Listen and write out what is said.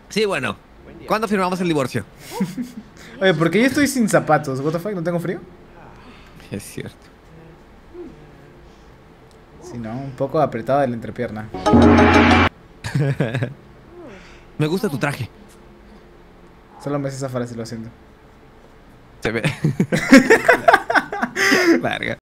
Sí, bueno. ¿Cuándo firmamos el divorcio? Oye, ¿por qué yo estoy sin zapatos? ¿What the fuck? ¿No tengo frío? Es cierto. Sí, no, un poco apretado de la entrepierna. Me gusta tu traje. Solo me hace esa frase, lo siento. Se ve. Verga.